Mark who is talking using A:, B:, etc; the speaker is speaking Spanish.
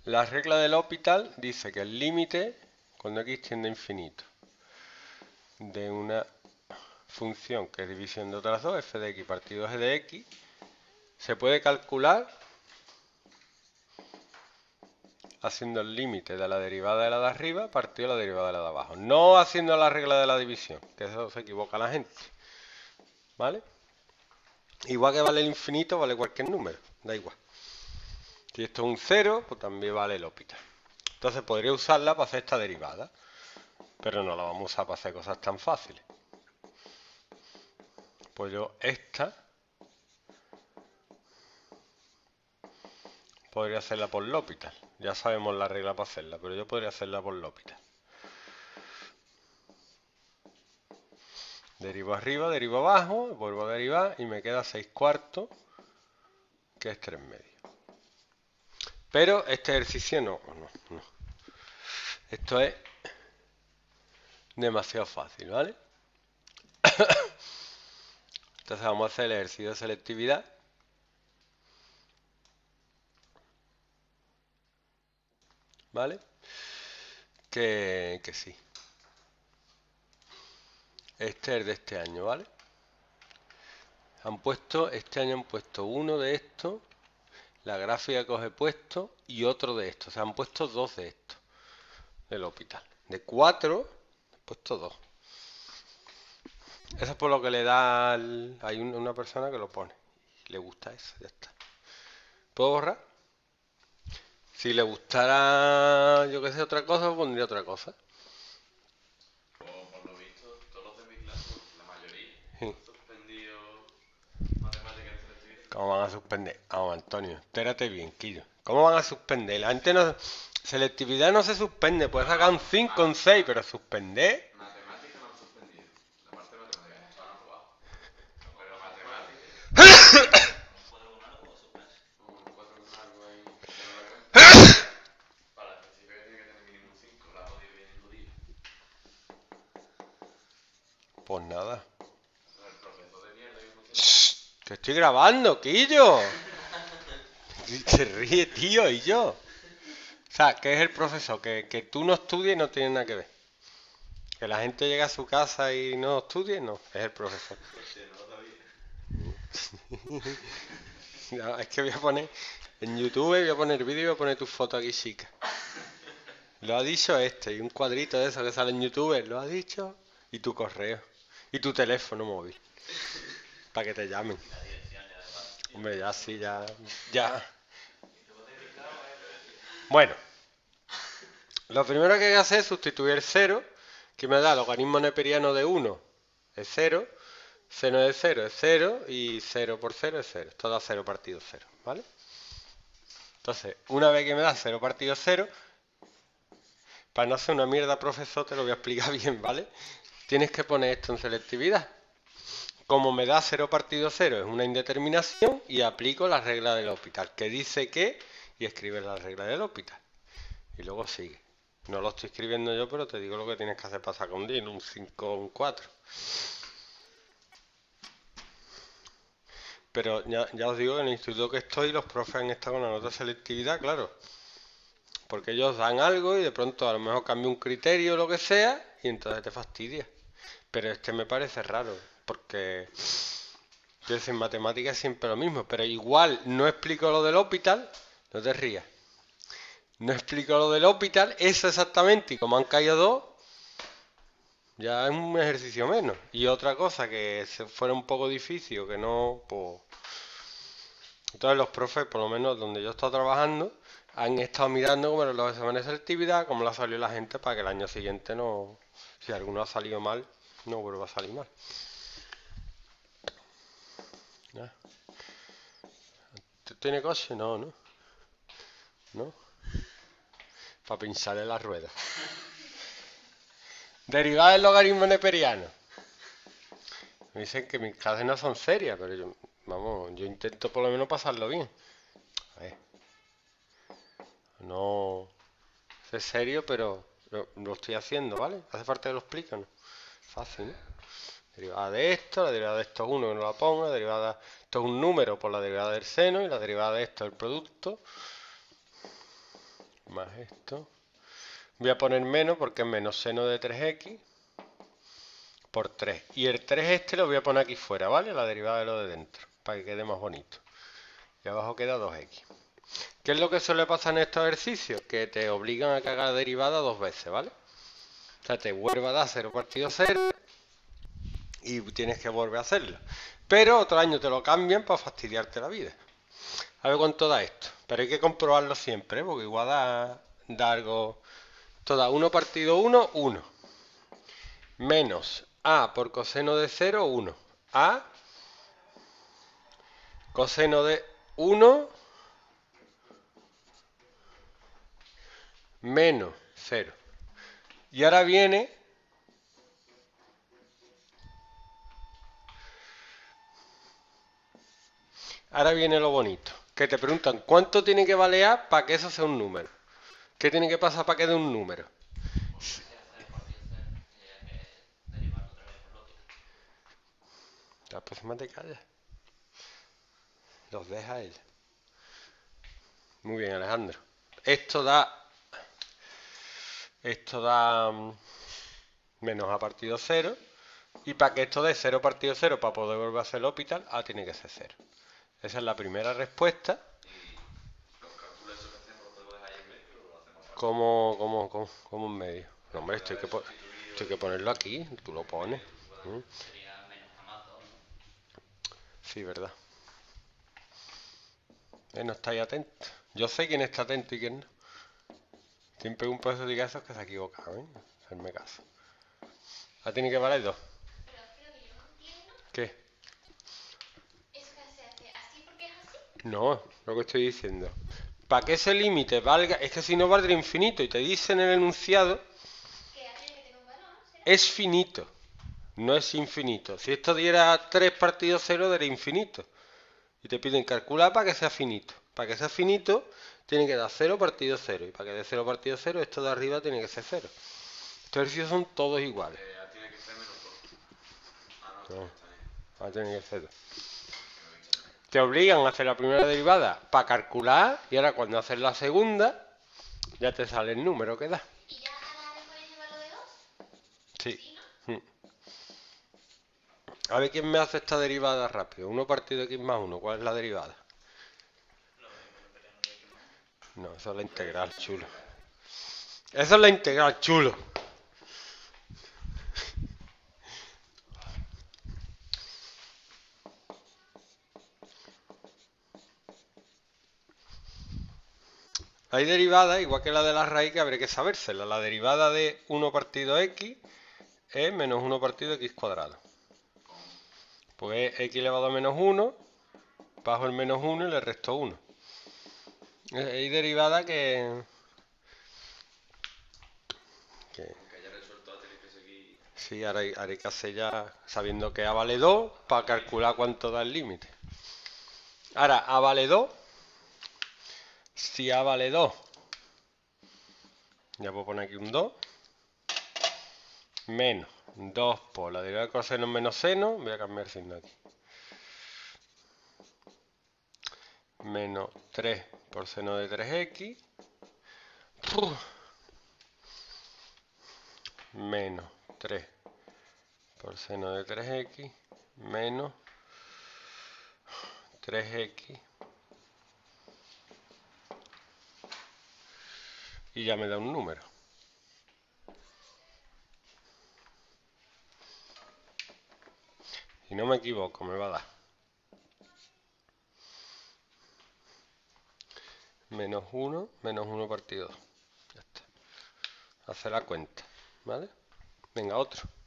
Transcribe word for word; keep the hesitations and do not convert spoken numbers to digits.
A: la regla del L'Hopital dice que el límite, cuando x tiende a infinito, de una función que es división de otras dos, f de x partido g de x, se puede calcular haciendo el límite de la derivada de la de arriba partido de la derivada de la de abajo. No haciendo la regla de la división, que eso se equivoca la gente. ¿Vale? Igual que vale el infinito, vale cualquier número, da igual. Si esto es un cero, pues también vale el L'Hopital. Entonces podría usarla para hacer esta derivada, pero no la vamos a usar para hacer cosas tan fáciles. Pues yo esta podría hacerla por L'Hopital. Ya sabemos la regla para hacerla, pero yo podría hacerla por L'Hopital. Derivo arriba, derivo abajo, vuelvo a derivar y me queda seis cuartos, que es tres medios. Pero este ejercicio no, no, no. Esto es demasiado fácil, ¿vale? Entonces vamos a hacer el ejercicio de selectividad. ¿Vale? Que, que sí. Este es de este año, ¿vale? Han puesto, este año han puesto uno de estos, la gráfica que os he puesto y otro de estos. O sea, han puesto dos de estos del L'Hopital. De cuatro, he puesto dos. Eso es por lo que le da al... Hay un, una persona que lo pone. Le gusta eso, ya está. ¿Puedo borrar? Si le gustara, yo que sé, otra cosa, pondría otra cosa.
B: Por, por lo visto, todos los de mi clase, la mayoría,
A: Sí.
B: han suspendido matemáticas en selectividad.
A: ¿Cómo van a suspender? Vamos, Antonio, espérate bien, Quillo. ¿Cómo van a suspender? La gente no... Selectividad no se suspende, puedes sacar un cinco, un seis, pero suspender...
B: Matemáticas no han suspendido. La parte de matemáticas no han aprobado. Pero matemáticas...
C: Un cuatro con algo o suspenso.
B: Un cuatro con algo ahí, que no la cuenta. Para la específica tiene que tener mínimo un cinco, la odio bien judía.
A: Pues nada.
B: El profesor de mierda y un
A: Que estoy grabando, Quillo. Se ríe, tío, y yo. O sea, ¿qué es el profesor? Que, que tú no estudies no tiene nada que ver. Que la gente llegue a su casa y no estudie, no, es el profesor. No, es que voy a poner en YouTube, voy a poner vídeo y voy a poner tu foto aquí, chica. Lo ha dicho este, y un cuadrito de eso que sale en YouTube, lo ha dicho, y tu correo, y tu teléfono móvil, para que te llamen.
C: La dirección ya de paso.
A: Hombre, ya sí, ya, ya. Bueno, lo primero que hay que hacer es sustituir el cero, que me da el logaritmo neperiano de uno, es cero, seno de cero es cero, y cero por cero es cero. Esto da cero partido cero, ¿vale? Entonces, una vez que me da cero partido cero, para no hacer una mierda, profesor, te lo voy a explicar bien, ¿vale? Tienes que poner esto en selectividad. Como me da cero partido cero, es una indeterminación y aplico la regla del L'Hopital, que dice que, y escribes la regla del L'Hopital. Y luego sigue. No lo estoy escribiendo yo, pero te digo lo que tienes que hacer para sacar un diez, un cinco, un cuatro. Pero ya, ya os digo que en el instituto que estoy, los profes han estado con la nota de selectividad, claro. Porque ellos dan algo y de pronto a lo mejor cambia un criterio o lo que sea, y entonces te fastidia. Pero este me parece raro, porque yo en matemáticas es siempre lo mismo. Pero igual no explico lo del L'Hopital, no te rías. No explico lo del L'Hopital, eso exactamente, y como han caído dos, ya es un ejercicio menos. Y otra cosa que se fuera un poco difícil o que no, pues... Entonces los profes, por lo menos donde yo he estado trabajando, han estado mirando cómo eran los exámenes de selectividad, cómo la salió la gente, para que el año siguiente no... Si alguno ha salido mal, no vuelva a salir mal. ¿Ya? ¿Tú tienes coche? No, ¿no? ¿No? Para pincharle las ruedas. Derivada del logaritmo neperiano. Me dicen que mis clases no son serias, pero yo, vamos, yo intento por lo menos pasarlo bien. A ver. No es serio, pero lo, lo estoy haciendo, ¿vale? ¿Hace falta que lo explique o no? Fácil, ¿no? Derivada de esto, la derivada de esto es uno, que no la ponga, la derivada, esto es un número por la derivada del seno y la derivada de esto es el producto más esto. Voy a poner menos porque es menos seno de tres equis por tres. Y el tres este lo voy a poner aquí fuera, ¿vale? La derivada de lo de dentro, para que quede más bonito. Y abajo queda dos equis. ¿Qué es lo que suele pasar en estos ejercicios? Que te obligan a cagar derivada dos veces, ¿vale? O sea, te vuelve a dar cero partido cero y tienes que volver a hacerlo. Pero otro año te lo cambian para fastidiarte la vida. A ver cuánto da esto. Pero hay que comprobarlo siempre, ¿eh? Porque igual da, da algo... Esto da uno partido uno, uno. Menos a por coseno de cero, uno. A coseno de uno menos cero. Y ahora viene... Ahora viene lo bonito. Que te preguntan cuánto tiene que valer A para que eso sea un número. ¿Qué tiene que pasar para que dé un número?
C: Porque sea cero partido cero, tendría que derivarlo otra vez por lógica.
A: La próxima te callas. Los deja él. Muy bien, Alejandro. Esto da... Esto da... mm, menos A partido cero. Y para que esto dé cero partido cero, para poder volver a hacer el hospital, A tiene que ser cero. Esa es la primera respuesta.
B: Y los cálculos esos que hacemos, ¿los podemos dejar ahí en medio o lo hacemos aparte?
A: Como, como, como, como en medio. No, hombre, esto hay que,
B: Haber
A: po-
B: sustituido
A: esto hay que
B: y-
A: ponerlo aquí. Tú lo pones. ¿Mm?
C: Sería menos a más dos, ¿no?
A: Sí, verdad. Eh, no estáis atentos. Yo sé quién está atento y quién no. Siempre un profesor diga eso es que se ha equivocado, ¿eh? Hacerme caso. Ah, tiene que valer dos.
D: Pero creo que yo no entiendo.
A: ¿Qué?
D: Eso que se hace así porque es así.
A: No, lo que estoy diciendo. Para que ese límite valga, es que si no valdría infinito y te dice en el enunciado,
D: Que alguien que tenga un valor, ¿será?
A: es finito, no es infinito. Si esto diera tres partido cero, daría infinito. Y te piden calcular para que sea finito. Para que sea finito, tiene que dar cero partido cero. Y para que dé cero partido cero, esto de arriba tiene que ser cero. Estos ejercicios son todos iguales.
B: Eh, A tiene que ser menos dos. Ah, no,
A: No.
B: está bien.
A: Ahora tiene que ser dos.
B: Que lo he dicho mal.
A: Te obligan a hacer la primera derivada para calcular y ahora cuando haces la segunda ya te sale el número que da.
D: Y ya a la le puedes llevar lo de dos.
A: Sí.
D: Sí, ¿no?
A: Mm. A ver quién me hace esta derivada rápido. uno partido x más uno. ¿Cuál es la derivada?
C: Lo mismo que tenemos de aquí más.
A: No, esa es la integral, chulo. Esa es la integral, chulo. Hay derivadas, igual que la de la raíz, que habría que sabérsela. La derivada de uno partido x es menos uno partido x cuadrado. Pues x elevado a menos uno, bajo el menos uno y le resto uno. Hay derivadas que... que
B: Aunque haya resuelto, va a tener que seguir.
A: sí, ahora hay, ahora hay que hacer ya sabiendo que A vale dos para calcular cuánto da el límite. Ahora, A vale dos. Si A vale dos, ya puedo poner aquí un dos, menos dos por la derivada de coseno menos seno, voy a cambiar el signo aquí, menos tres por seno de tres equis, menos tres por seno de tres equis, menos tres equis, y ya me da un número. Si no me equivoco, me va a dar menos uno, menos uno partido dos. Ya está. Hace la cuenta, ¿vale? Venga, otro.